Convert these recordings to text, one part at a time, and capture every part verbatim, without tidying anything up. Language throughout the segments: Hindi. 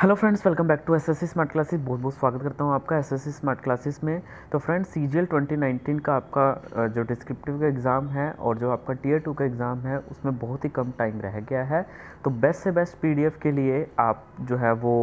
Hello friends, welcome back to SSC smart classes. बहुत बहुत स्वागत करता हूं आपका एसएससी स्मार्ट क्लासेस में। तो फ्रेंड्स, सीजीएल ट्वेंटी नाइनटीन का आपका अ, जो डिस्क्रिप्टिव का एग्ज़ाम है और जो आपका टीयर टू का एग्ज़ाम है उसमें बहुत ही कम टाइम रह गया है। तो बेस्ट से बेस्ट पीडीएफ के लिए आप जो है वो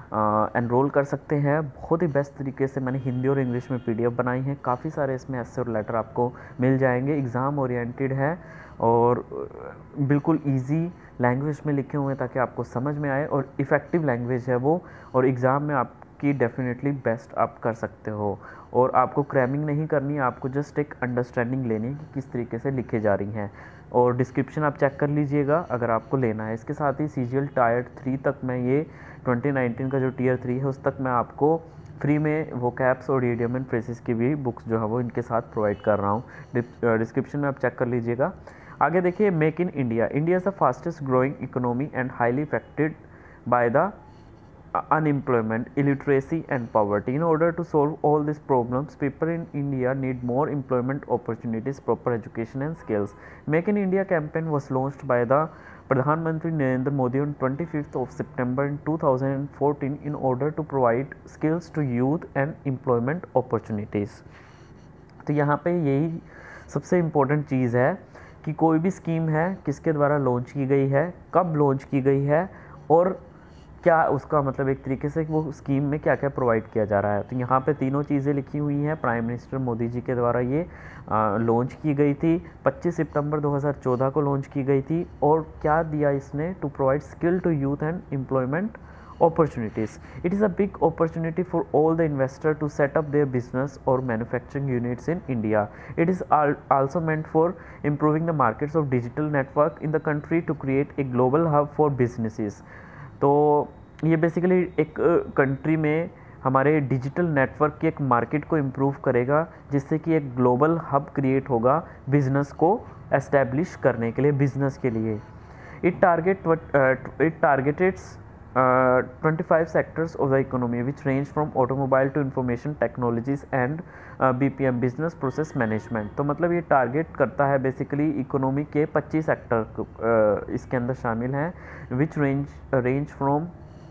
एनरोल कर सकते हैं। बहुत ही बेस्ट तरीके से मैंने हिंदी और इंग्लिश में पीडीएफ बनाई है। काफ़ी सारे इसमें ऐसे और लेटर आपको मिल जाएंगे। एग्ज़ाम ओरिएंटेड है और बिल्कुल इजी लैंग्वेज में लिखे हुए हैं ताकि आपको समझ में आए, और इफ़ेक्टिव लैंग्वेज है वो, और एग्ज़ाम में आपकी डेफिनेटली बेस्ट आप कर सकते हो। और आपको क्रैमिंग नहीं करनी है, आपको जस्ट एक अंडरस्टैंडिंग लेनी है कि किस तरीके से लिखे जा रही हैं। और डिस्क्रिप्शन आप चेक कर लीजिएगा अगर आपको लेना है। इसके साथ ही सीजीएल टायर थ्री तक मैं ये ट्वेंटी नाइनटीन का जो टीयर थ्री है उस तक मैं आपको फ्री में वो कैप्स और इडियम एंड फ्रेजेस की भी बुक्स जो है वो इनके साथ प्रोवाइड कर रहा हूँ। डिस्क्रिप्शन में आप चेक कर लीजिएगा। आगे देखिए, make in India. India is the fastest growing economy and highly affected by the unemployment, illiteracy and poverty. In order to solve all these problems, people in India need more employment opportunities, proper education and skills. Make in India campaign was launched by the Pradhan Mantri Narendra Modi on twenty-fifth of September in two thousand fourteen in order to provide skills to youth and employment opportunities. तो यहाँ पे यही सबसे इम्पोर्टेंट चीज़ है कि कोई भी स्कीम है किसके द्वारा लॉन्च की गई है, कब लॉन्च की गई है, और क्या उसका मतलब एक तरीके से वो स्कीम में क्या क्या प्रोवाइड किया जा रहा है। तो यहाँ पे तीनों चीज़ें लिखी हुई हैं। प्राइम मिनिस्टर मोदी जी के द्वारा ये लॉन्च की गई थी, पच्चीस सितंबर दो हज़ार चौदह को लॉन्च की गई थी। और क्या दिया इसने? To provide skill to youth and employment opportunities. It is a big opportunity for all the investors to set up their business or manufacturing units in India. It is also meant for improving the markets of digital network in the country to create a global hub for businesses. तो ये बेसिकली एक कंट्री में हमारे डिजिटल नेटवर्क की एक मार्केट को इम्प्रूव करेगा, जिससे कि एक ग्लोबल हब क्रिएट होगा बिजनेस को एस्टेब्लिश करने के लिए, बिजनेस के लिए। It target it targets Uh, twenty-five sectors of the economy which range from automobile to information technologies and uh, B P M business process management। तो मतलब ये टारगेट करता है बेसिकली इकोनॉमी के पच्चीस सेक्टर uh, इसके अंदर शामिल हैं, विच रेंज रेंज फ्रॉम,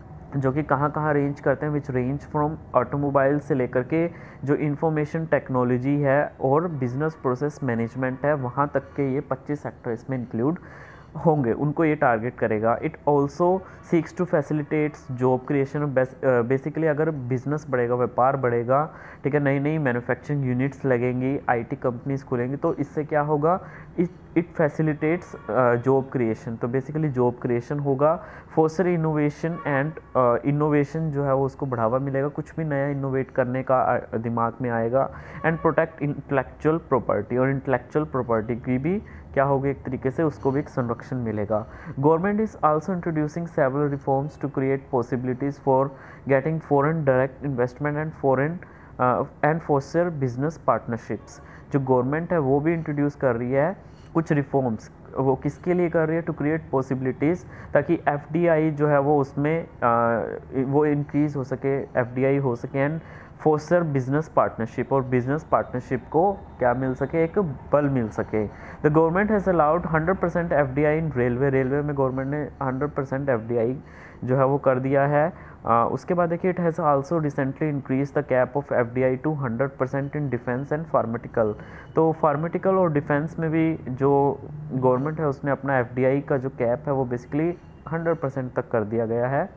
जो कि कहाँ कहाँ रेंज करते हैं, विच रेंज फ्रॉम ऑटोमोबाइल से लेकर के जो इंफॉर्मेशन टेक्नोलॉजी है और बिजनेस प्रोसेस मैनेजमेंट है, वहाँ तक के ये पच्चीस सेक्टर इसमें इंक्लूड होंगे, उनको ये टारगेट करेगा। It also seeks to facilitates job creation. Basically अगर बिजनेस बढ़ेगा, व्यापार बढ़ेगा, ठीक है, नई नई मैन्युफैक्चरिंग यूनिट्स लगेंगी, आईटी कंपनीज खुलेंगी, तो इससे क्या होगा? It it facilitates job creation. तो बेसिकली जॉब क्रिएशन होगा। फोस्टर इनोवेशन एंड इनोवेशन जो है वो उसको बढ़ावा मिलेगा, कुछ भी नया इनोवेट करने का दिमाग में आएगा। एंड प्रोटेक्ट इंटेलेक्चुअल प्रॉपर्टी, और इंटेलेक्चुअल प्रॉपर्टी की भी क्या होगा, एक तरीके से उसको भी एक संरक्षण मिलेगा। Government is also introducing several reforms to create possibilities for getting foreign direct investment and foreign and foster business partnerships. जो गवर्नमेंट है वो भी इंट्रोड्यूस कर रही है कुछ रिफॉर्म्स। वो किसके लिए कर रही है? टू क्रिएट पॉसिबिलिटीज़, ताकि एफडीआई जो है वो उसमें uh, वो इंक्रीज हो सके, एफडीआई हो सके, एंड फोस्टर बिजनेस पार्टनरशिप, और बिजनेस पार्टनरशिप को क्या मिल सके? एक बल मिल सके। The government has allowed hundred percent F D I in railway. Railway में गवर्नमेंट ने hundred percent F D I जो है वो कर दिया है। uh, उसके बाद देखिए, it has also recently increase the cap of F D I to hundred percent in defence and pharmaceutical. तो फार्मेटिकल और डिफेंस में भी जो गवर्नमेंट है उसने अपना एफ डी आई का जो कैप है वो बेसिकली हंड्रेड परसेंट तक कर दिया गया है।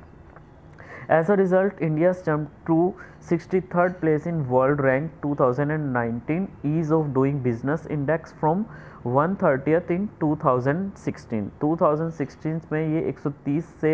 As a result, India's jumped to sixty-third place in World Rank twenty nineteen Ease of Doing Business Index from one hundred thirtieth in twenty sixteen। twenty sixteen में ये एक सौ तीस से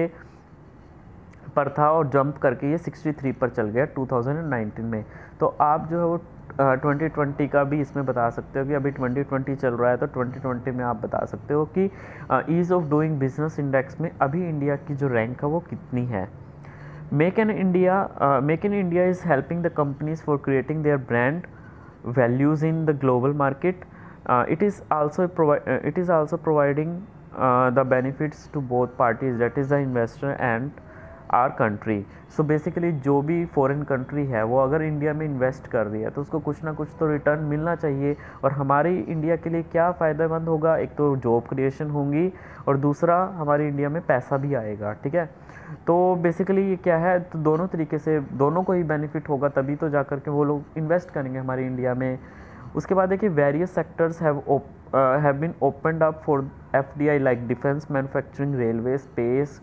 पर था और जंप करके ये तिरसठ पर चल गया ट्वेंटी नाइनटीन में। तो आप जो है वो ट्वेंटी ट्वेंटी का भी इसमें बता सकते हो कि अभी ट्वेंटी ट्वेंटी चल रहा है, तो ट्वेंटी ट्वेंटी में आप बता सकते हो कि ease of doing business index में अभी इंडिया की जो रैंक है वो कितनी है। Make in India, uh, Make in India is helping the companies for creating their brand values in the global market. Uh, it is also provi- uh, it is also providing uh, the benefits to both parties, that is the investor and our country. So basically जो भी फॉरेन कंट्री है वो अगर इंडिया में इन्वेस्ट कर रही है तो उसको कुछ ना कुछ तो रिटर्न मिलना चाहिए। और हमारी इंडिया के लिए क्या फ़ायदेमंद होगा, एक तो जॉब क्रिएशन होंगी और दूसरा हमारी इंडिया में पैसा भी आएगा। ठीक है, तो बेसिकली ये क्या है, तो दोनों तरीके से दोनों को ही बेनिफिट होगा, तभी तो जा कर के वो लोग इन्वेस्ट करेंगे हमारी इंडिया में। उसके बाद देखिए various sectors have have been opened up for F D I like defence, manufacturing, railway, space,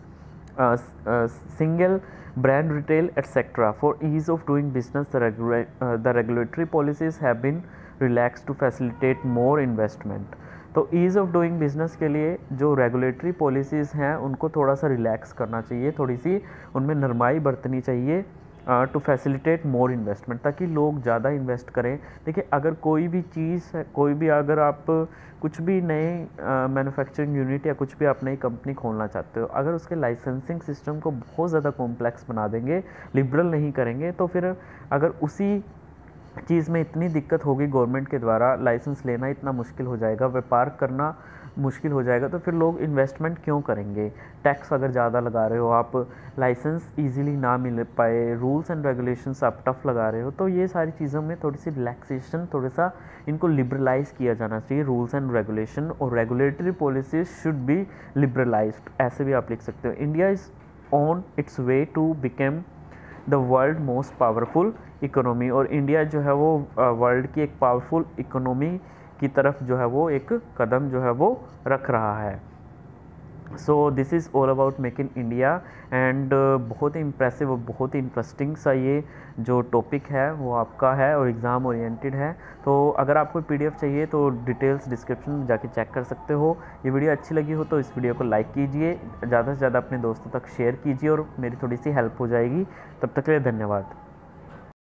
single brand retail etc. For ease of doing business, the, regula uh, the regulatory policies have been relaxed to facilitate more investment. तो ईज़ ऑफ डूइंग बिजनेस के लिए जो रेगुलेटरी पॉलिसीज़ हैं उनको थोड़ा सा रिलैक्स करना चाहिए, थोड़ी सी उनमें नरमाई बरतनी चाहिए टू फैसिलिटेट मोर इन्वेस्टमेंट, ताकि लोग ज़्यादा इन्वेस्ट करें। देखिए अगर कोई भी चीज़ है, कोई भी अगर आप कुछ भी नए मैन्युफैक्चरिंग यूनिट या कुछ भी आप नई कंपनी खोलना चाहते हो, अगर उसके लाइसेंसिंग सिस्टम को बहुत ज़्यादा कॉम्प्लेक्स बना देंगे, लिबरल नहीं करेंगे, तो फिर अगर उसी चीज़ में इतनी दिक्कत होगी गवर्नमेंट के द्वारा, लाइसेंस लेना इतना मुश्किल हो जाएगा, व्यापार करना मुश्किल हो जाएगा, तो फिर लोग इन्वेस्टमेंट क्यों करेंगे। टैक्स अगर ज़्यादा लगा रहे हो आप, लाइसेंस इजीली ना मिल पाए, रूल्स एंड रेगुलेशंस आप टफ लगा रहे हो, तो ये सारी चीज़ों में थोड़ी सी रिलैक्सेशन, थोड़ा सा इनको लिबरलाइज किया जाना चाहिए रूल्स एंड रेगुलेशन, और regulatory policies should be liberalised, ऐसे भी आप लिख सकते हो। India is on its way to become the world most powerful economy, और इंडिया जो है वो वर्ल्ड की एक पावरफुल इकोनॉमी की तरफ जो है वो एक कदम जो है वो रख रहा है। So this is all about make in India, and बहुत ही इम्प्रेसिव और बहुत ही इंटरेस्टिंग सा ये जो टॉपिक है वो आपका है और एग्ज़ाम ओरिएंटेड है। तो अगर आपको पीडीएफ चाहिए तो डिटेल्स डिस्क्रिप्शन में जाके चेक कर सकते हो। ये वीडियो अच्छी लगी हो तो इस वीडियो को लाइक कीजिए, ज़्यादा से ज़्यादा अपने दोस्तों तक शेयर कीजिए और मेरी थोड़ी सी हेल्प हो जाएगी। तब तक के लिए धन्यवाद।